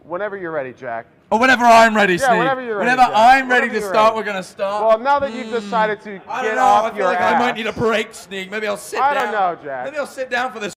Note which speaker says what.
Speaker 1: Whenever you're ready, Jack.
Speaker 2: Or whenever I'm ready, Steve.
Speaker 1: Yeah, whenever you're ready.
Speaker 2: Whenever
Speaker 1: Jack.
Speaker 2: I'm ready
Speaker 1: Whenever
Speaker 2: to
Speaker 1: you're
Speaker 2: start,
Speaker 1: ready.
Speaker 2: we're going to start.
Speaker 1: Well, now that you've decided to
Speaker 2: I don't
Speaker 1: get
Speaker 2: know.
Speaker 1: off
Speaker 2: I feel
Speaker 1: your
Speaker 2: like
Speaker 1: ass.
Speaker 2: I might need a break, Sneak. Maybe I'll sit down.
Speaker 1: I don't know, Jack.
Speaker 2: Maybe I'll sit down for this.